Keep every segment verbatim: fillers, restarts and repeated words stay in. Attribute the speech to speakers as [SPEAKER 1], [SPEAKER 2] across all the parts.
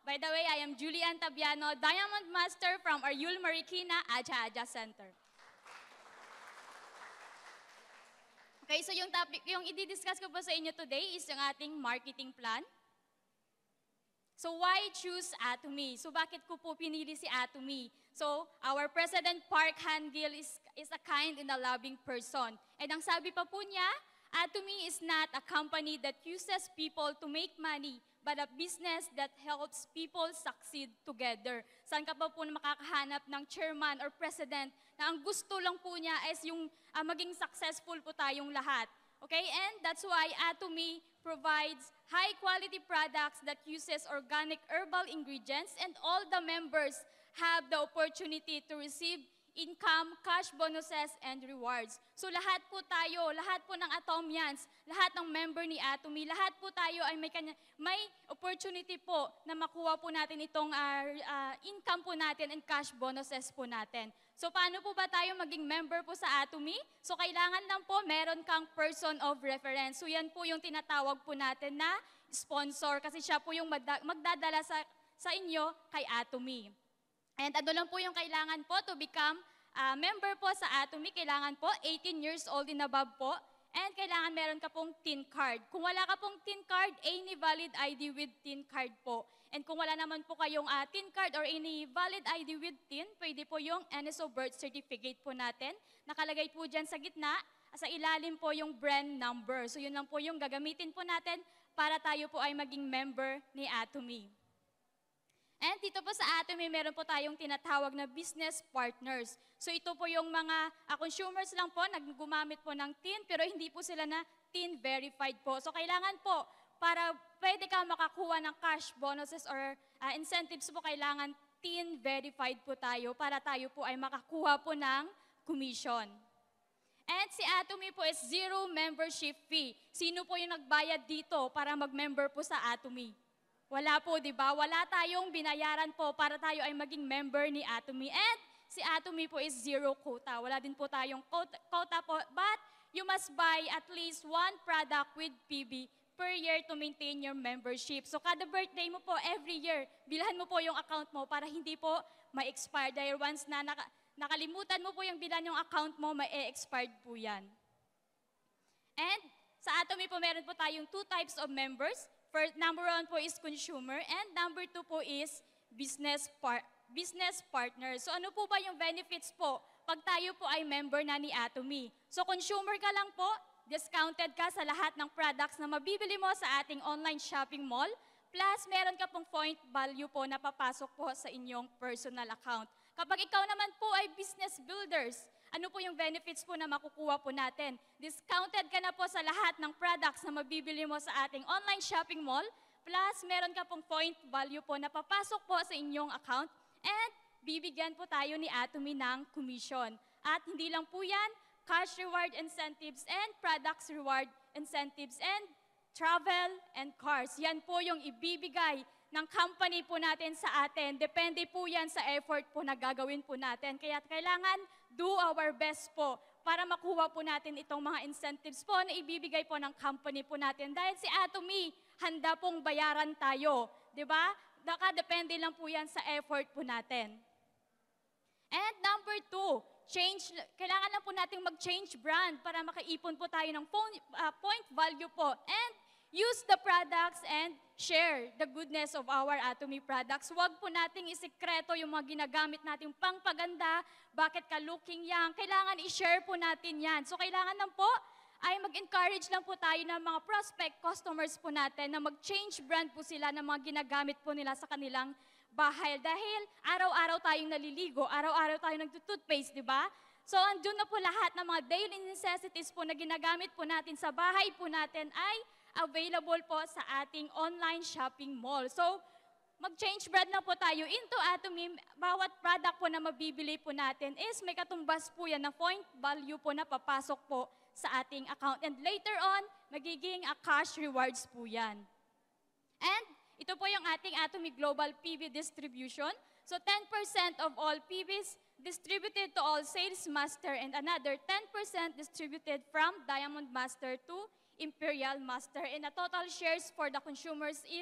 [SPEAKER 1] By the way, I am Julian Tabiano, Diamond Master from our Yul Marikina Aja Aja Center. Okay, so yung topic, yung i-discuss ko po sa inyo today is yung ating marketing plan. So why choose Atomy? So bakit ko po pinili si Atomy? So our President Park Han-gil is, is a kind and a loving person. And ang sabi pa po niya, Atomy is not a company that uses people to make money, but a business that helps people succeed together. Saan ka pa po makakahanap ng chairman or president na ang gusto lang po niya is yung uh, maging successful po tayong lahat. Okay, and that's why Atomy provides high-quality products that uses organic herbal ingredients, and all the members have the opportunity to receive income, cash bonuses, and rewards. So lahat po tayo, lahat po ng Atomians, lahat ng member ni Atomy, lahat po tayo ay may, kanya, may opportunity po na makuha po natin itong uh, uh, income po natin and cash bonuses po natin. So paano po ba tayo maging member po sa Atomy? So kailangan lang po meron kang person of reference. So yan po yung tinatawag po natin na sponsor kasi siya po yung magdadala sa, sa inyo kay Atomy. And ano lang po yung kailangan po to become uh, member po sa Atomy, kailangan po eighteen years old and above po. And kailangan meron ka pong T I N card. Kung wala ka pong T I N card, any valid I D with T I N card po. And kung wala naman po kayong uh, T I N card or any valid I D with T I N, pwede po yung N S O birth certificate po natin. Nakalagay po dyan sa gitna, sa ilalim po yung brand number. So yun lang po yung gagamitin po natin para tayo po ay maging member ni Atomy. And dito po sa Atomy, meron po tayong tinatawag na business partners. So ito po yung mga uh, consumers lang po, naggumamit po ng T I N, pero hindi po sila na T I N verified po. So kailangan po, para pwede ka makakuha ng cash bonuses or uh, incentives po, kailangan T I N verified po tayo para tayo po ay makakuha po ng commission. And si Atomy po is zero membership fee. Sino po yung nagbayad dito para mag-member po sa Atomy? Wala po, di ba? Wala tayong binayaran po para tayo ay maging member ni Atomy. And si Atomy po is zero quota. Wala din po tayong quota, quota po. But you must buy at least one product with P B per year to maintain your membership. So kada birthday mo po, every year, bilhan mo po yung account mo para hindi po ma-expire. Dahil once na naka, nakalimutan mo po yung bilan yung account mo, ma-expired po yan. And sa Atomy po, meron po tayong two types of members. First, number one po is consumer, and number two po is business, par business partner. So ano po ba yung benefits po pag tayo po ay member na ni Atomy? So consumer ka lang po, discounted ka sa lahat ng products na mabibili mo sa ating online shopping mall, plus meron ka pong point value po na papasok po sa inyong personal account. Kapag ikaw naman po ay business builders, ano po yung benefits po na makukuha po natin? Discounted ka na po sa lahat ng products na mabibili mo sa ating online shopping mall, plus meron ka pong point value po na papasok po sa inyong account, and bibigyan po tayo ni Atomy ng commission. At hindi lang po yan, cash reward incentives and products reward incentives and travel and cars. Yan po yung ibibigay ng company po natin sa atin. Depende po yan sa effort po na gagawin po natin. Kaya kailangan do our best po para makuha po natin itong mga incentives po na ibibigay po ng company po natin. Dahil si Atomy, handa pong bayaran tayo. Diba? Nakadepende lang po yan sa effort po natin. And number two, change, kailangan lang po natin mag-change brand para makaipon po tayo ng point, uh, point value po. And use the products and share the goodness of our Atomy products. Huwag po nating isikreto yung mga ginagamit nating pangpaganda, bakit ka looking young. Kailangan i-share po natin yan. So kailangan lang po ay mag-encourage lang po tayo ng mga prospect customers po natin na mag-change brand po sila ng mga ginagamit po nila sa kanilang bahay. Dahil araw-araw tayong naliligo, araw-araw tayong nagtutoothpaste, di ba? So andun na po lahat ng mga daily necessities po na ginagamit po natin sa bahay po natin ay available po sa ating online shopping mall. So, mag-change brand na po tayo into Atomy. Bawat product po na mabibili po natin is may katumbas po yan na point value po na papasok po sa ating account. And later on, magiging a cash rewards po yan. And ito po yung ating Atomy Global P V distribution. So, ten percent of all P Vs distributed to all sales master and another ten percent distributed from Diamond Master to Imperial Master. And the total shares for the consumers is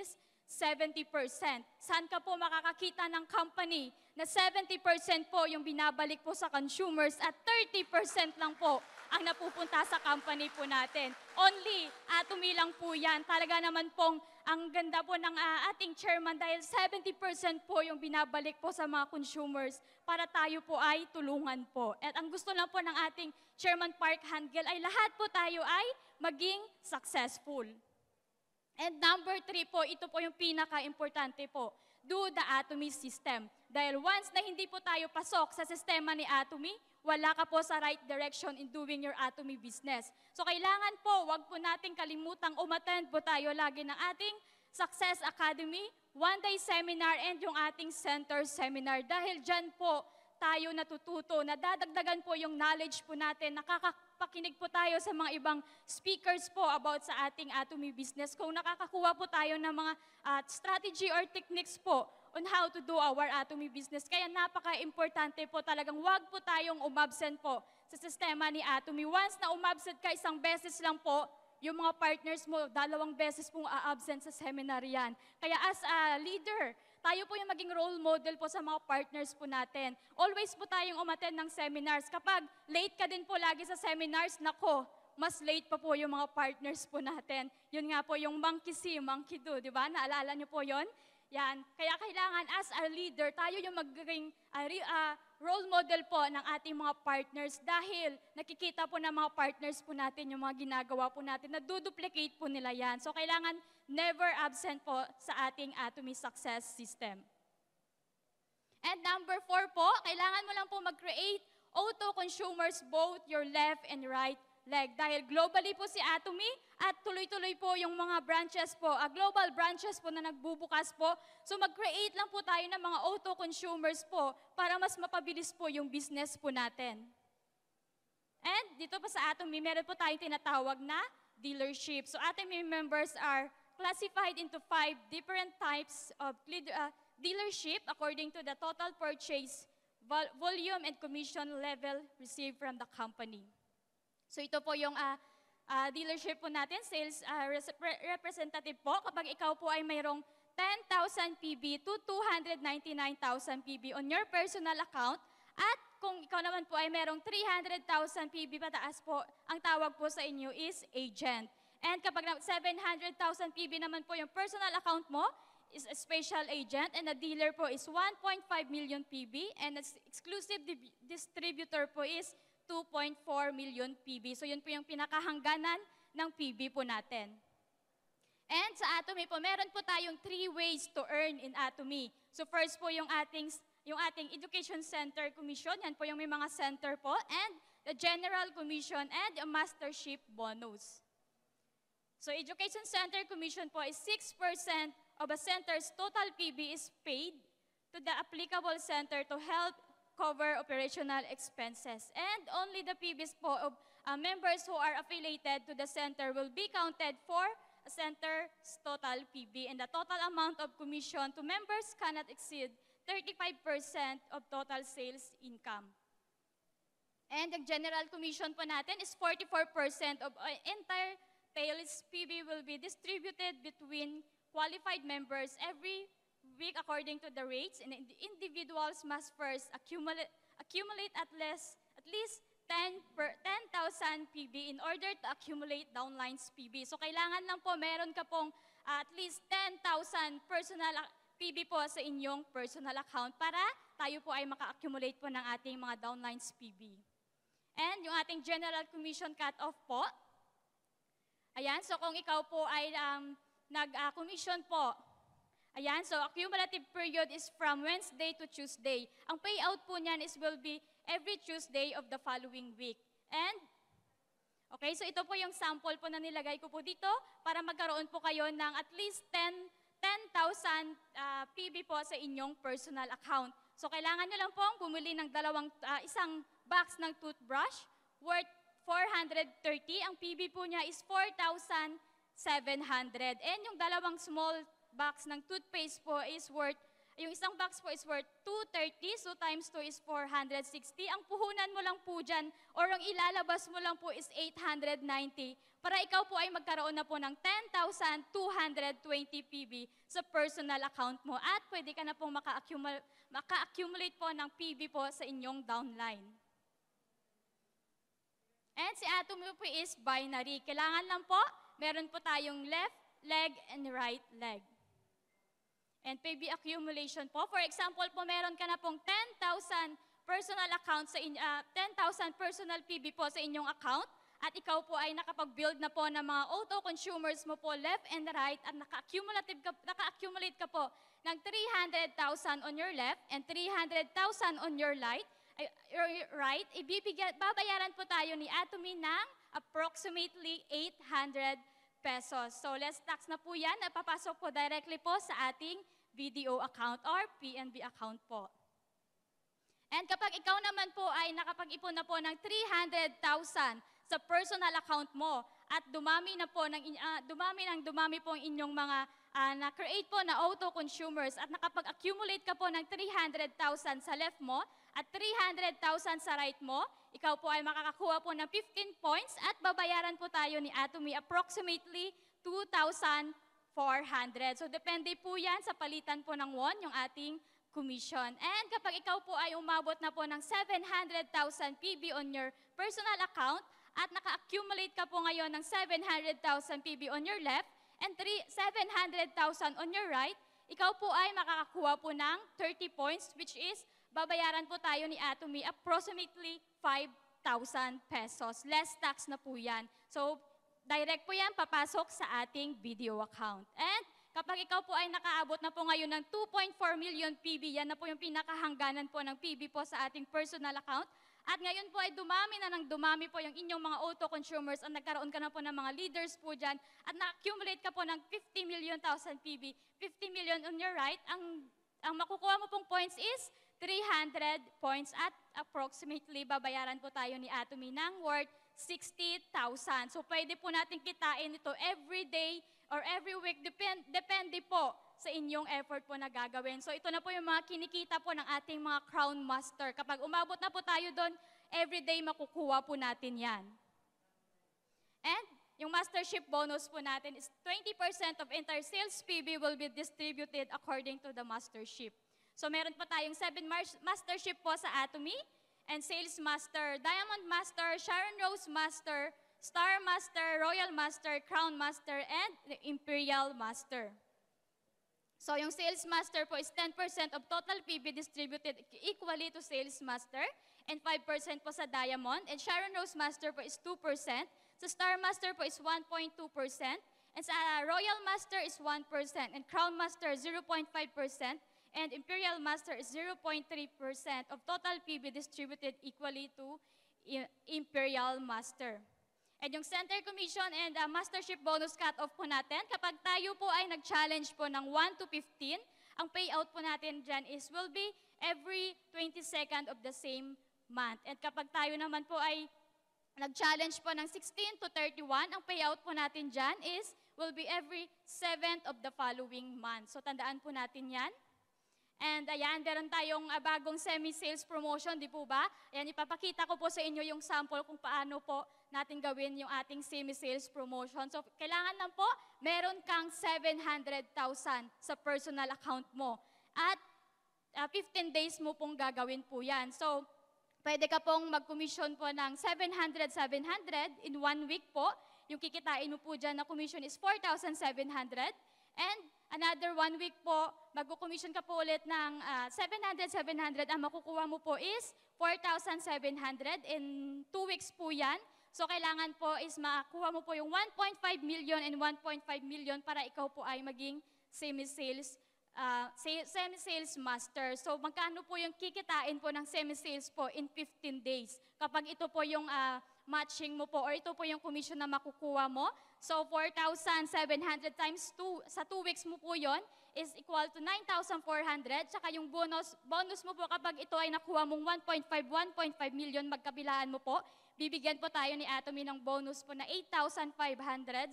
[SPEAKER 1] seventy percent. Saan ka po makakakita ng company na seventy percent po yung binabalik po sa consumers at thirty percent lang po ang napupunta sa company po natin. Only Atomy lang po yan. Talaga naman pong ang ganda po ng uh, ating chairman dahil seventy percent po yung binabalik po sa mga consumers para tayo po ay tulungan po. At ang gusto lang po ng ating chairman Park Hangel ay lahat po tayo ay maging successful. And number three po, ito po yung pinaka-importante po, do the Atomy system. Dahil once na hindi po tayo pasok sa sistema ni Atomy, wala ka po sa right direction in doing your Atomy business. So kailangan po, wag po nating kalimutang umattend po tayo lagi ng ating Success Academy, one-day seminar, and yung ating center seminar. Dahil dyan po tayo natututo, nadadagdagan po yung knowledge po natin, nakakapakinig po tayo sa mga ibang speakers po about sa ating Atomy business. Kung nakakakuha po tayo ng mga uh, strategy or techniques po on how to do our Atomy business. Kaya napaka-importante po talagang wag po tayong umabsent po sa sistema ni Atomy. Once na umabsent ka isang beses lang po, yung mga partners mo, dalawang beses pong a-absent sa seminar yan. Kaya as a leader, tayo po yung maging role model po sa mga partners po natin. Always po tayong umattend ng seminars. Kapag late ka din po lagi sa seminars, nako, mas late pa po yung mga partners po natin. Yun nga po yung monkey see, monkey do, di ba? Naalala niyo po yon? Yan. Kaya kailangan as a leader, tayo yung magiging uh, uh, role model po ng ating mga partners dahil nakikita po ng mga partners po natin yung mga ginagawa po natin na duplicate po nila yan. So kailangan never absent po sa ating Atomy success system. And number four po, kailangan mo lang po mag-create auto-consumers both your left and right leg. Dahil globally po si Atomy at tuloy-tuloy po yung mga branches po, uh, global branches po na nagbubukas po. So mag-create lang po tayo ng mga auto-consumers po para mas mapabilis po yung business po natin. And dito po sa Atomy, meron po tayong tinatawag na dealership. So Atomy members are classified into five different types of uh, dealership according to the total purchase vol volume and commission level received from the company. So ito po yung uh, uh, dealership po natin, sales uh, representative po. Kapag ikaw po ay mayroong ten thousand P B to two hundred ninety-nine thousand P B on your personal account, at kung ikaw naman po ay mayroong three hundred thousand P B pataas po, ang tawag po sa inyo is agent. And kapag seven hundred thousand P B naman po yung personal account mo, is a special agent, and a dealer po is one point five million P B, and an exclusive distributor po is two point four million P B. So yun po yung pinakahangganan ng P B po natin. And sa Atomy po, meron po tayong three ways to earn in Atomy. So first po yung ating, yung ating Education Center Commission, yan po yung may mga center po, and the General Commission and a Mastership Bonus. So Education Center Commission po is six percent of a center's total P B is paid to the applicable center to help cover operational expenses. And only the P Bs po of uh, members who are affiliated to the center will be counted for a center's total P B. And the total amount of commission to members cannot exceed thirty-five percent of total sales income. And the general commission po natin is forty-four percent of uh, entire sales P B will be distributed between qualified members every week according to the rates, and individuals must first accumulate, accumulate at least, at least ten thousand P B in order to accumulate downlines P B. So kailangan lang po meron ka pong uh, at least ten thousand personal P B po sa inyong personal account para tayo po ay maka-accumulate po ng ating mga downlines P B. And yung ating General Commission cut-off po, ayan, so kung ikaw po ay um, nag-commission uh, po, ayan, so accumulative period is from Wednesday to Tuesday. Ang payout po niyan is will be every Tuesday of the following week. And, okay, so ito po yung sample po na nilagay ko po dito para magkaroon po kayo ng at least ten thousand uh, P B po sa inyong personal account. So kailangan nyo lang pong bumili ng dalawang, uh, isang box ng toothbrush worth four hundred thirty. Ang P B po niya is four thousand seven hundred. And yung dalawang small box ng toothpaste po is worth yung isang box po is worth two thirty, so times two is four hundred sixty. Ang puhunan mo lang po dyan, or ang ilalabas mo lang po is eight hundred ninety, para ikaw po ay magkaroon na po ng ten thousand two hundred twenty P B sa personal account mo. At pwede ka na pong maka-accumulate, maka-accumulate po ng P B po sa inyong downline. And si Atomy po is binary. Kailangan lang po, meron po tayong left leg and right leg. And P B accumulation po. For example po, meron ka na pong ten thousand personal account sa in, uh, ten thousand personal P B po sa inyong account. At ikaw po ay nakapag-build na po ng mga auto-consumers mo po left and right at naka-accumulate ka, naka-accumulate ka po ng three hundred thousand on your left and three hundred thousand on your right. Ay, right, ibibigyan, babayaran po tayo ni Atomy ng approximately eight hundred pesos. So less tax na po yan, napapasok po directly po sa ating B D O account or P N B account po. And kapag ikaw naman po ay nakapag-ipon na po ng three hundred thousand sa personal account mo at dumami na po ng uh, dumami ng dumami po ang inyong mga uh, na-create po na auto-consumers at nakapag-accumulate ka po ng three hundred thousand sa left mo at three hundred thousand sa right mo, ikaw po ay makakakuha po ng fifteen points at babayaran po tayo ni Atomy approximately two thousand four hundred. So depende po yan sa palitan po ng won, yung ating commission. And kapag ikaw po ay umabot na po ng seven hundred thousand P B on your personal account at naka-accumulate ka po ngayon ng seven hundred thousand P B on your left and seven hundred thousand on your right, ikaw po ay makakakuha po ng thirty points, which is babayaran po tayo ni Atomy approximately five thousand pesos. Less tax na po yan. So, direct po yan papasok sa ating B D O account. And kapag ikaw po ay nakaabot na po ngayon ng two point four million P B, yan na po yung pinakahangganan po ng P B po sa ating personal account. At ngayon po ay dumami na ng dumami po yung inyong mga auto-consumers at nagkaroon ka na po ng mga leaders po dyan at na-accumulate ka po ng fifty million thousand P B, fifty million on your right, ang, ang makukuha mo pong points is three hundred points at approximately babayaran po tayo ni Atomy ng worth sixty thousand. So pwede po natin kitain ito every day or every week, depend, depende po sa inyong effort po na gagawin. So ito na po yung mga kinikita po ng ating mga Crown Master. Kapag umabot na po tayo doon, every day makukuha po natin yan. And yung mastership bonus po natin is twenty percent of entire sales P B will be distributed according to the mastership. So meron po tayong seven mastership po sa Atomy, and Sales Master, Diamond Master, Sharon Rose Master, Star Master, Royal Master, Crown Master, and the Imperial Master. So yung Sales Master po is ten percent of total P B distributed equally to Sales Master, and five percent po sa Diamond, and Sharon Rose Master po is two percent, sa Star Master po is one point two percent, and sa Royal Master is one percent, and Crown Master zero point five percent, and Imperial Master is zero point three percent of total P B distributed equally to Imperial Master. And yung Center Commission and uh, Mastership Bonus Cut-Off po natin, kapag tayo po ay nag-challenge po ng one to fifteen, ang payout po natin dyan is will be every twenty-second of the same month. And kapag tayo naman po ay nag-challenge po ng sixteen to thirty-one, ang payout po natin dyan is will be every seventh of the following month. So tandaan po natin yan. And ayan, meron tayong uh, bagong semi-sales promotion, di po ba? Ayan, ipapakita ko po sa inyo yung sample kung paano po natin gawin yung ating semi-sales promotion. So, kailangan lang po, meron kang seven hundred thousand sa personal account mo. At uh, fifteen days mo pong gagawin po yan. So, pwede ka pong mag-commission po ng seven hundred, seven hundred in one week po. Yung kikitain mo po dyan na commission is four thousand seven hundred. And another one week po, mag-commission ka po ulit ng uh, seven hundred, seven hundred. Ang makukuha mo po is four thousand seven hundred. In two weeks po yan. So, kailangan po is makakuha mo po yung one point five million and one point five million para ikaw po ay maging semi-sales uh, semi-sales master. So, magkano po yung kikitain po ng semi-sales po in fifteen days? Kapag ito po yung uh, matching mo po or ito po yung commission na makukuha mo. So, four thousand seven hundred times two, sa two weeks mo po yon is equal to nine thousand four hundred. Tsaka yung bonus, bonus mo po kapag ito ay nakuha mong one point five, one point five million magkabilaan mo po, bibigyan po tayo ni Atomy ng bonus po na eight thousand five hundred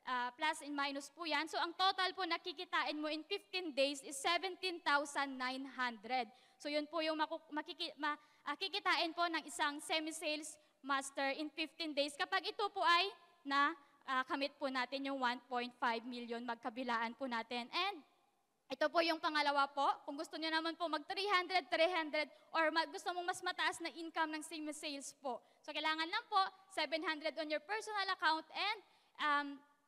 [SPEAKER 1] uh, plus and minus po yan. So ang total po nakikitain mo in fifteen days is seventeen thousand nine hundred. So yun po yung makiki, makikitain po ng isang semi-sales master in fifteen days kapag ito po ay na uh, kamit po natin yung one point five million magkabilaan po natin. And ito po yung pangalawa po, kung gusto niyo naman po mag three hundred, three hundred, or mag, gusto mong mas mataas na income ng semi-sales po. So kailangan lang po seven hundred on your personal account and um,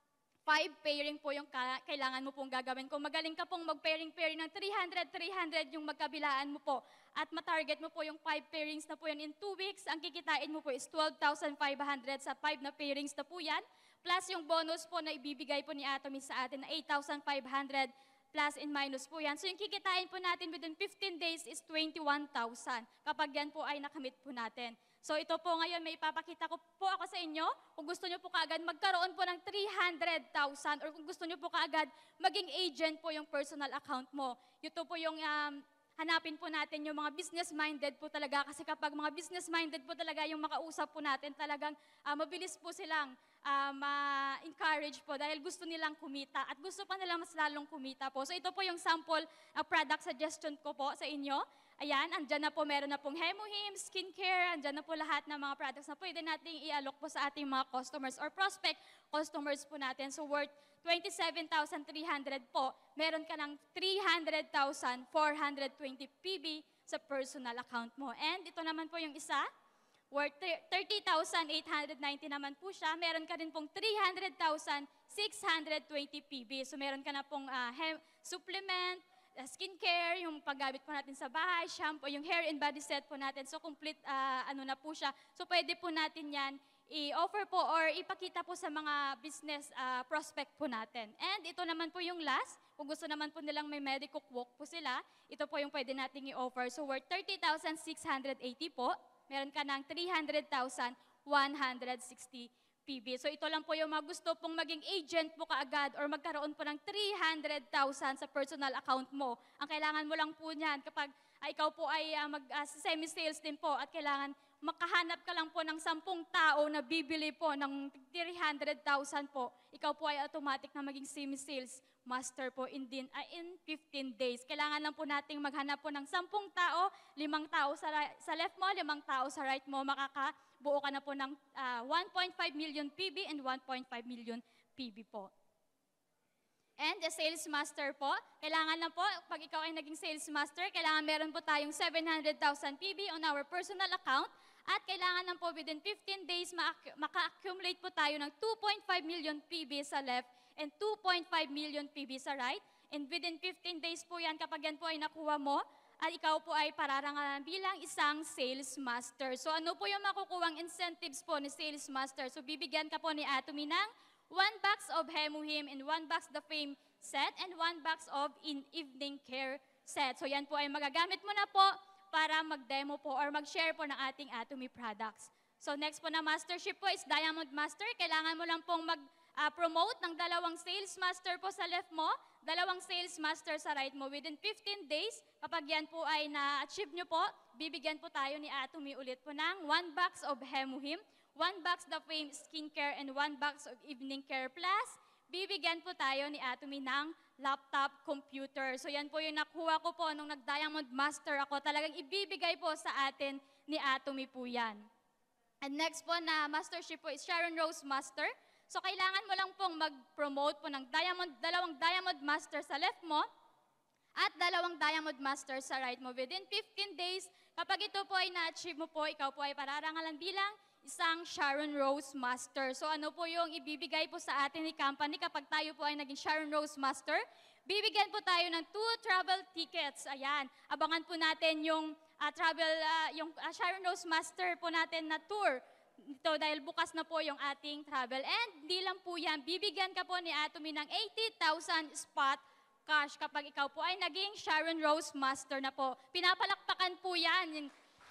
[SPEAKER 1] five pairing po yung kailangan mo pong gagawin. Kung magaling ka pong mag-pairing-pairing ng three hundred, three hundred yung magkabilaan mo po at matarget mo po yung five pairings na po yan in two weeks, ang kikitain mo po is twelve thousand five hundred sa five na pairings na po yan. Plus yung bonus po na ibibigay po ni Atomy sa atin na eight thousand five hundred plus and minus po yan. So yung kikitain po natin within fifteen days is twenty-one thousand kapag yan po ay nakamit po natin. So ito po ngayon may ipapakita ko po ako sa inyo. Kung gusto nyo po kaagad magkaroon po ng three hundred thousand or kung gusto nyo po kaagad maging agent po yung personal account mo. Ito po yung um, hanapin po natin yung mga business-minded po talaga kasi kapag mga business-minded po talaga yung makausap po natin talagang uh, mabilis po silang uh, ma-encourage po dahil gusto nilang kumita at gusto pa nilang mas lalong kumita po. So ito po yung sample uh, product suggestion ko po sa inyo. Ayan, andyan na po, meron na pong Hemohim, skincare, andyan na po lahat ng mga products na pwede nating i-alok po sa ating mga customers or prospect customers po natin. So worth twenty-seven thousand three hundred po, meron ka ng three hundred thousand four hundred twenty P B sa personal account mo. And ito naman po yung isa, worth thirty thousand eight hundred ninety naman po siya, meron ka rin pong three hundred thousand six hundred twenty P B. So meron ka na pong uh, supplement, uh, skincare, yung paggamit po natin sa bahay, shampoo, yung hair and body set po natin. So complete uh, ano na po siya. So pwede po natin yan i-offer po or ipakita po sa mga business uh, prospect po natin. And ito naman po yung last, kung gusto naman po nilang may medical walk po sila, ito po yung pwede nating i-offer. So worth thirty thousand six hundred eighty po, meron ka ng three hundred thousand one hundred sixty P B. So ito lang po yung mga gusto pong maging agent po kaagad or magkaroon po ng three hundred thousand sa personal account mo. Ang kailangan mo lang po niyan kapag uh, ikaw po ay uh, mag-semi-sales uh, din po at kailangan makahanap ka lang po ng sampung tao na bibili po ng three hundred thousand po, ikaw po ay automatic na maging semi-sales master po in, din, uh, in fifteen days. Kailangan lang po nating maghanap po ng sampung tao, limang tao sa, sa left mo, limang tao sa right mo, makakabuo ka na po ng uh, one point five million P B and one point five million P B po. And the sales master po, kailangan na po, pag ikaw ay naging sales master, kailangan meron po tayong seven hundred thousand P B on our personal account at kailangan na po within fifteen days maka-accumulate po tayo ng two point five million P B sa left and two point five million P B sa right. And within fifteen days po yan, kapag yan po ay nakuha mo, at ikaw po ay pararangalan bilang isang sales master. So ano po yung makukuhang incentives po ni sales master? So bibigyan ka po ni Atomy ng one box of Hemohim and one box the Fame set and one box of in evening care set. So yan po ay magagamit mo na po para mag-demo po or mag-share po ng ating Atomy products. So next po na mastership po is Diamond Master. Kailangan mo lang pong mag-promote uh, ng dalawang sales master po sa left mo, dalawang sales master sa right mo. Within fifteen days, kapag yan po ay na-achieve nyo po, bibigyan po tayo ni Atomy ulit po ng one box of Hemohim, one box the Fame skincare, and one box of evening care. Plus, bibigyan po tayo ni Atomy ng laptop computer. So yan po yung nakuha ko po nung nag-Diamond Master ako. Talagang ibibigay po sa atin ni Atomy po yan. And next po na mastership po is Sharon Rose Master. So kailangan mo lang pong mag-promote po ng diamond, dalawang Diamond Master sa left mo at dalawang Diamond Master sa right mo. Within fifteen days, kapag ito po ay na-achieve mo po, ikaw po ay pararangalan bilang isang Sharon Rose Master. So ano po yung ibibigay po sa atin ni company kapag tayo po ay naging Sharon Rose Master? Bibigyan po tayo ng two travel tickets. Ayan, abangan po natin yung uh, travel, uh, yung uh, Sharon Rose Master po natin na tour. Ito dahil bukas na po yung ating travel. And hindi lang po yan, bibigyan ka po ni Atomy ng eighty thousand spot cash kapag ikaw po ay naging Sharon Rose Master na po. Pinapalakpakan po yan.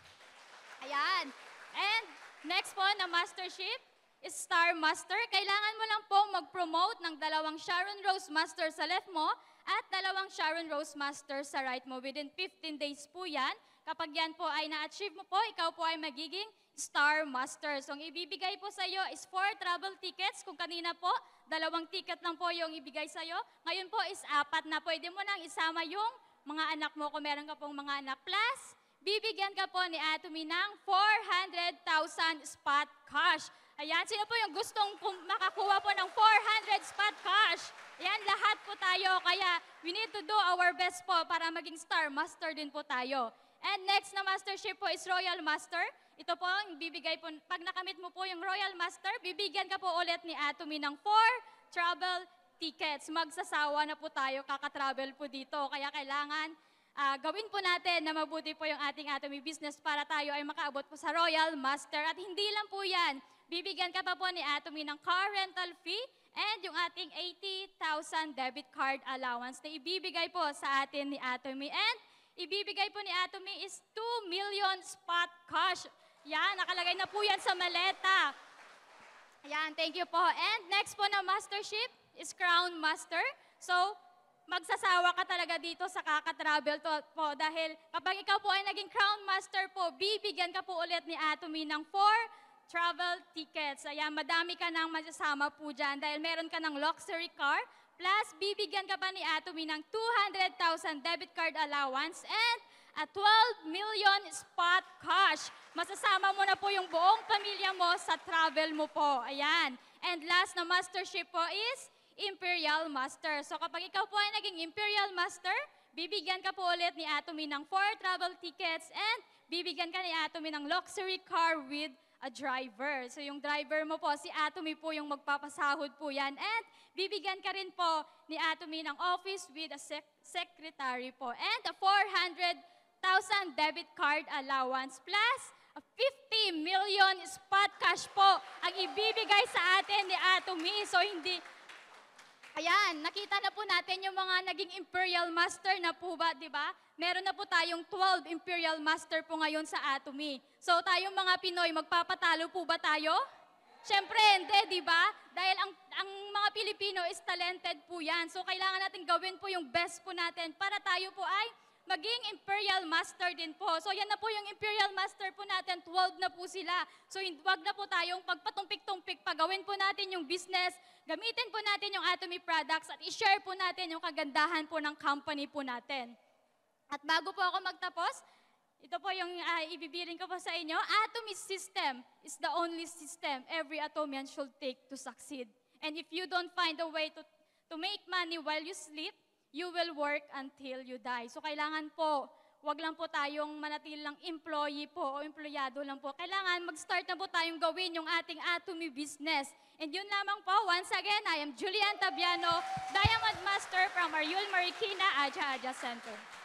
[SPEAKER 1] Ayan. And next po na mastership is Star Master. Kailangan mo lang pong mag-promote ng dalawang Sharon Rose Master sa left mo at dalawang Sharon Rose Master sa right mo. Within fifteen days po yan. Kapag yan po ay na-achieve mo po, ikaw po ay magiging Star Master. So ang ibibigay po sa iyo is four travel tickets. Kung kanina po, dalawang ticket lang po yung ibigay sa'yo. Ngayon po is apat na. Pwede mo nang isama yung mga anak mo kung meron ka pong mga anak. Plus, bibigyan ka po ni Atomy ng four hundred thousand spot cash. Ayan, sino po yung gustong makakuha po ng four hundred spot cash? Ayan, lahat po tayo. Kaya we need to do our best po para maging Star Master din po tayo. And next na mastership po is Royal Master. Ito po ang bibigay po, pag nakamit mo po yung Royal Master, bibigyan ka po ulit ni Atomy ng four travel tickets. Magsasawa na po tayo, kaka-travel po dito. Kaya kailangan uh, gawin po natin na mabuti po yung ating Atomy business para tayo ay makaabot po sa Royal Master. At hindi lang po yan, bibigyan ka pa po ni Atomy ng car rental fee and yung ating eighty thousand debit card allowance na ibibigay po sa atin ni Atomy. And ibibigay po ni Atomy is two million spot cash. Yan, nakalagay na po yan sa maleta. Yan, thank you po. And next po na mastership is Crown Master. So, magsasawa ka talaga dito sa kaka-travel to po dahil kapag ikaw po ay naging Crown Master po, bibigyan ka po ulit ni Atomy ng four travel tickets. Ayan, madami ka nang masasama po dyan dahil meron ka ng luxury car. Plus, bibigyan ka pa ni Atomy ng two hundred thousand debit card allowance and a twelve million spot cash. Masasama mo na po yung buong pamilya mo sa travel mo po. Ayan. And last na mastership po is Imperial Master. So kapag ikaw po ay naging Imperial Master, bibigyan ka po ulit ni Atomy ng four travel tickets and bibigyan ka ni Atomy ng luxury car with a driver. So yung driver mo po, si Atomy po yung magpapasahod po yan. And bibigyan ka rin po ni Atomy ng office with a sec secretary po. And a four hundred thousand debit card allowance plus a fifty million spot cash po ang ibibigay sa atin ni Atomy. So hindi... Ayan, nakita na po natin yung mga naging Imperial Master na po ba, di ba? Meron na po tayong twelve Imperial Master po ngayon sa Atomy. So tayong mga Pinoy, magpapatalo po ba tayo? Siyempre, hindi, di ba? Dahil ang, ang mga Pilipino is talented po yan. So kailangan natin gawin po yung best po natin para tayo po ay maging Imperial Master din po. So yan na po yung Imperial Master po natin, twelve na po sila. So wag na po tayong pagpatumpik-tumpik, pagawin po natin yung business, gamitin po natin yung Atomy products at i-share po natin yung kagandahan po ng company po natin. At bago po ako magtapos, ito po yung uh, ibibiling ko po sa inyo. Atomy system is the only system every Atomian should take to succeed. And if you don't find a way to, to make money while you sleep, you will work until you die. So kailangan po, wag lang po tayong manatilang employee po o empleyado lang po. Kailangan mag-start na po tayong gawin yung ating Atomy business. And yun lamang po, once again, I am Julian Tabiano, Diamond Master from Ariul Marikina, Aja Aja Center.